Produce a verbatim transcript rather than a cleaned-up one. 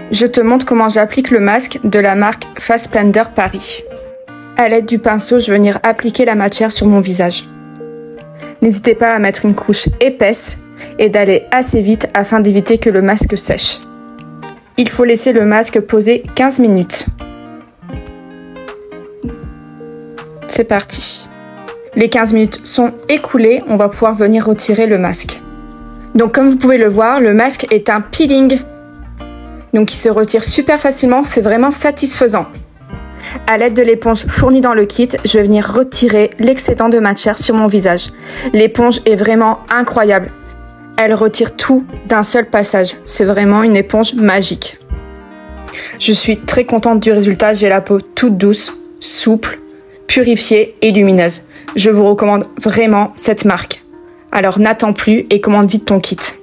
Je te montre comment j'applique le masque de la marque Fassplender Paris. À l'aide du pinceau, je vais venir appliquer la matière sur mon visage. N'hésitez pas à mettre une couche épaisse et d'aller assez vite afin d'éviter que le masque sèche. Il faut laisser le masque poser quinze minutes. C'est parti. Les quinze minutes sont écoulées, on va pouvoir venir retirer le masque. Donc comme vous pouvez le voir, le masque est un peeling. Donc il se retire super facilement, c'est vraiment satisfaisant. À l'aide de l'éponge fournie dans le kit, je vais venir retirer l'excédent de matière sur mon visage. L'éponge est vraiment incroyable. Elle retire tout d'un seul passage. C'est vraiment une éponge magique. Je suis très contente du résultat. J'ai la peau toute douce, souple, purifiée et lumineuse. Je vous recommande vraiment cette marque. Alors n'attends plus et commande vite ton kit.